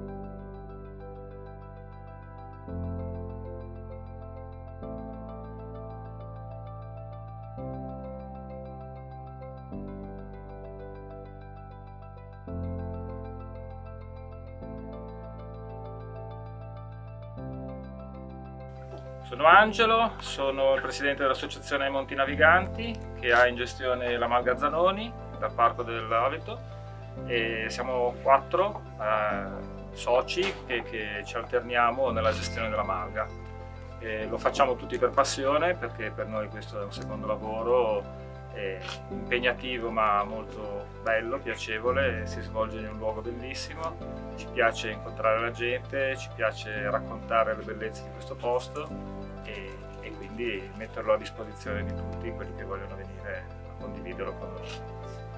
Sono Angelo, sono il presidente dell'Associazione Monti Naviganti che ha in gestione la Malga Zanoni dal Parco dell'Aveto, e siamo 4 soci che ci alterniamo nella gestione della malga. Lo facciamo tutti per passione, perché per noi questo è un secondo lavoro impegnativo ma molto bello, piacevole, si svolge in un luogo bellissimo, ci piace incontrare la gente, ci piace raccontare le bellezze di questo posto e quindi metterlo a disposizione di tutti quelli che vogliono venire a condividerlo con noi.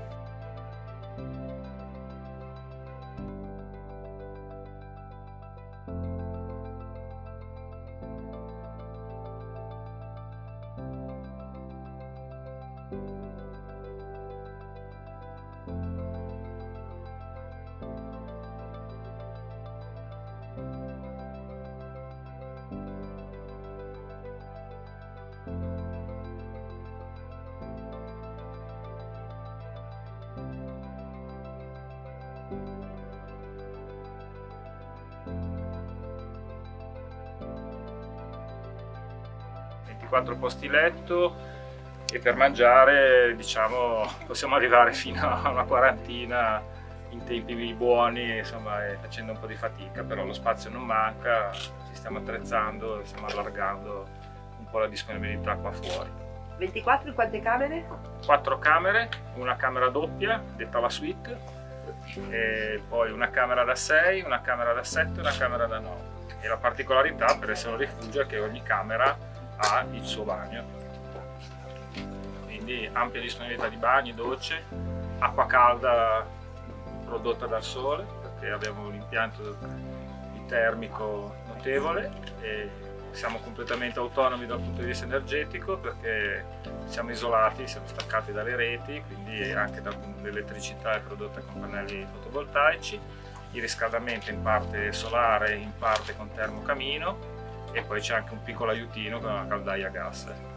24 posti letto, e per mangiare, diciamo, possiamo arrivare fino a una quarantina in tempi buoni, insomma, facendo un po' di fatica, però lo spazio non manca, ci stiamo attrezzando e stiamo allargando un po' la disponibilità qua fuori. 24 in quante camere? 4 camere, una camera doppia, detta la suite, e poi una camera da 6, una camera da 7 e una camera da 9. E la particolarità, per essere un rifugio, è che ogni camera ha il suo bagno, quindi ampia disponibilità di bagni, docce, acqua calda prodotta dal sole, perché abbiamo un impianto termico notevole e siamo completamente autonomi dal punto di vista energetico, perché siamo isolati, siamo staccati dalle reti, quindi anche l'elettricità è prodotta con pannelli fotovoltaici, il riscaldamento in parte solare, in parte con termocamino, e poi c'è anche un piccolo aiutino con una caldaia a gas.